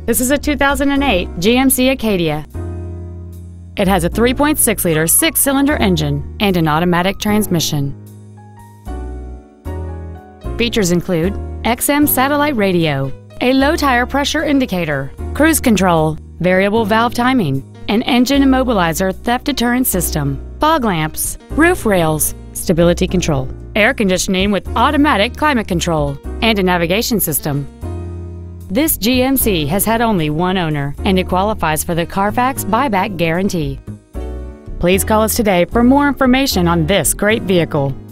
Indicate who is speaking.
Speaker 1: This is a 2008 GMC Acadia. It has a 3.6-liter six-cylinder engine and an automatic transmission. Features include XM satellite radio, a low tire pressure indicator, cruise control, variable valve timing, an engine immobilizer theft deterrent system, fog lamps, roof rails, stability control, air conditioning with automatic climate control, and a navigation system. This GMC has had only one owner, and it qualifies for the Carfax buyback guarantee. Please call us today for more information on this great vehicle.